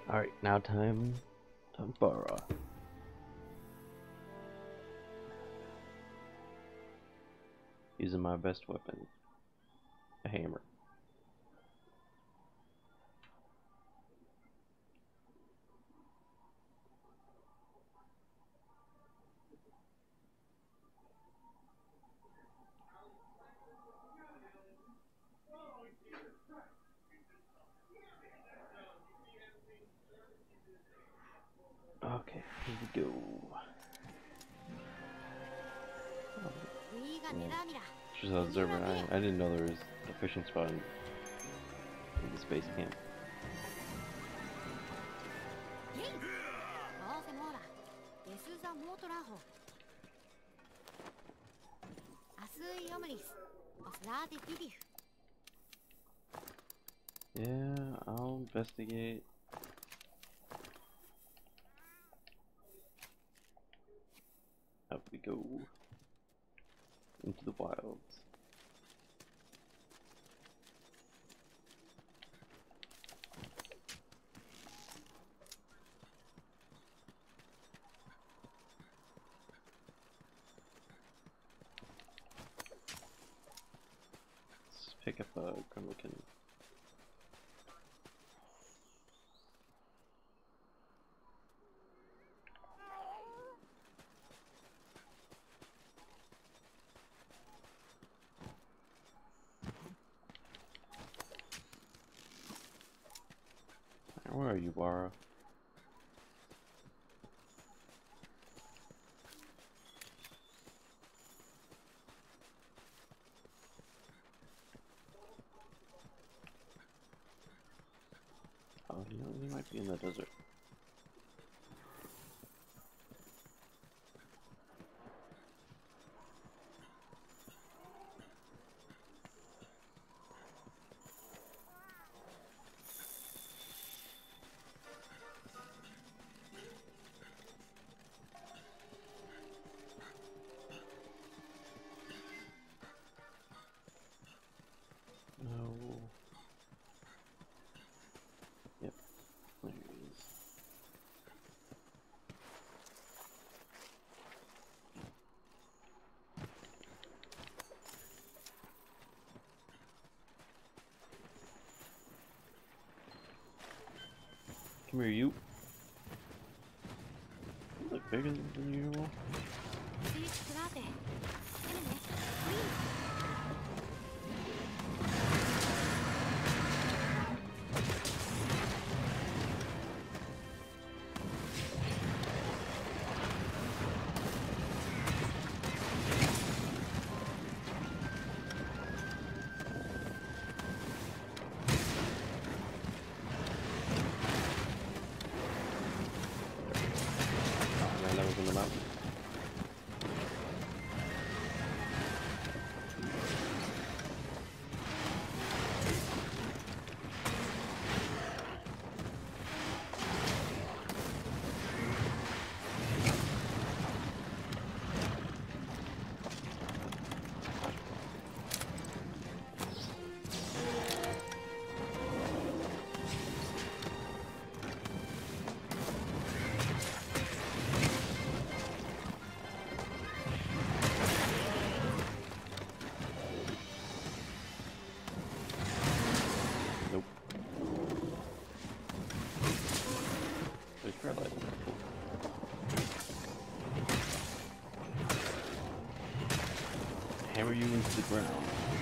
Alright, now time to borrow. Using my best weapon, a hammer. Okay, here we go. Just observer. I didn't know there was a fishing spot in the space camp. Yeah, I'll investigate. Up we go into the wilds. Let's pick up a Gremlin. Where are you, Bara? Oh, you know, he might be in the desert. No. Yep, there he is. Come here, you. You look bigger than usual. Oh man, that was in the mountain. Nope. There's paralyzed. Hammer you into the ground.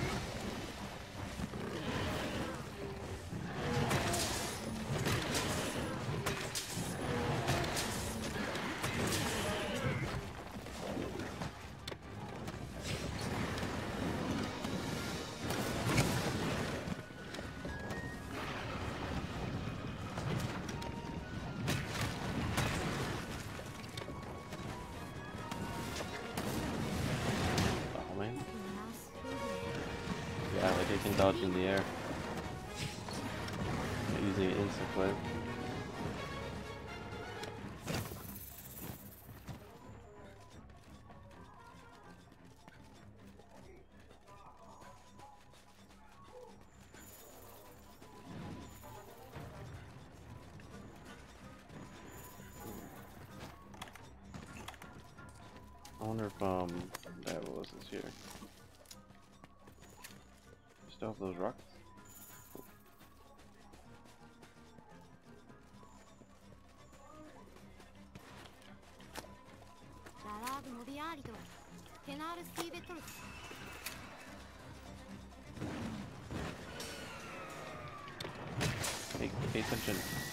Oh man. Yeah, like I can dodge in the air. Using an insect web. wonder if Diabolos is here. Still have those rocks? Pay attention.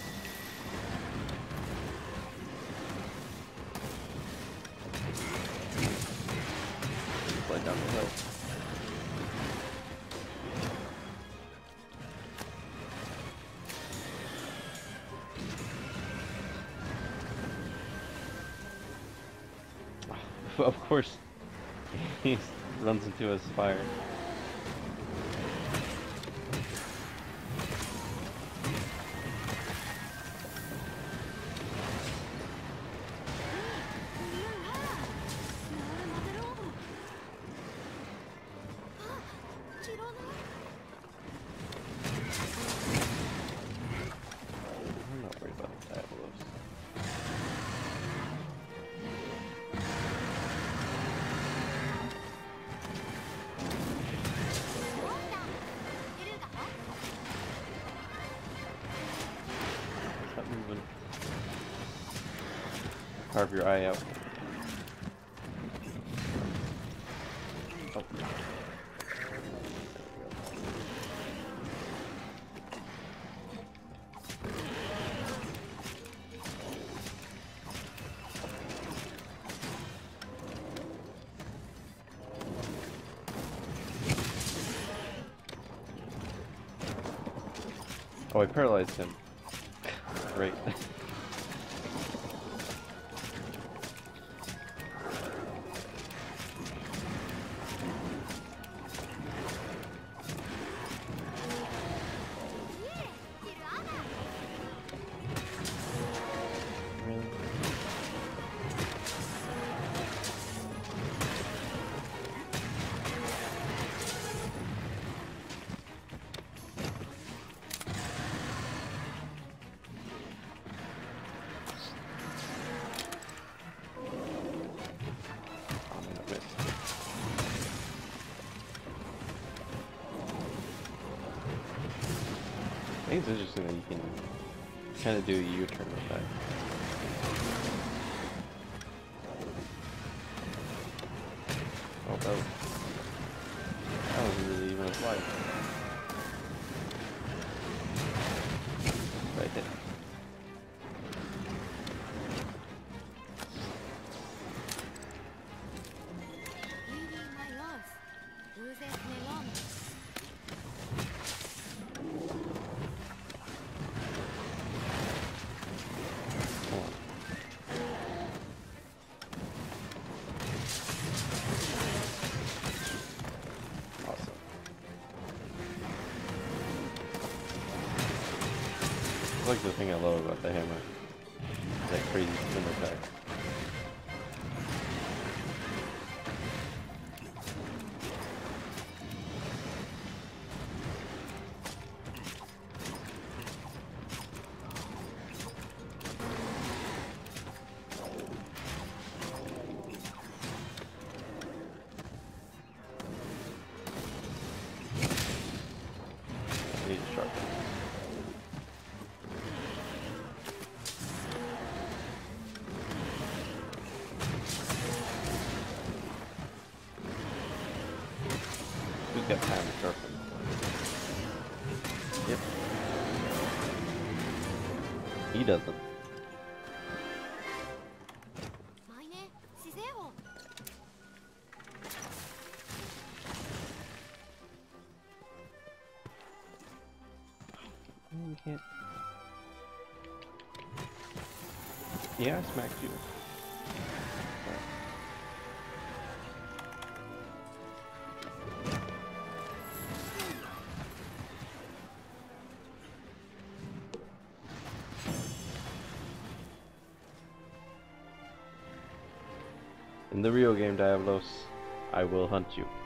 Slide down the hill. Of course, he runs into his fire. I'm not worried about the Diabolos. Stop moving. Carve your eye out. Oh. Oh, I paralyzed him. Great. I think it's interesting that you can kind of do a U-turn with that. Oh, that wasn't really even a slide. Right there. That's like the thing I love about the hammer. That crazy spin attack. I need to sharpen. Who's got time to sharpen? Yep. He doesn't. You can't. Yeah, I smacked you. In the real game, Diabolos, I will hunt you.